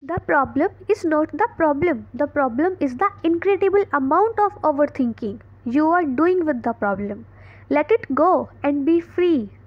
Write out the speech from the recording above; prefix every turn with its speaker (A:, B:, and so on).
A: The problem is not the problem. The problem is the incredible amount of overthinking you are doing with the problem. Let it go and be free.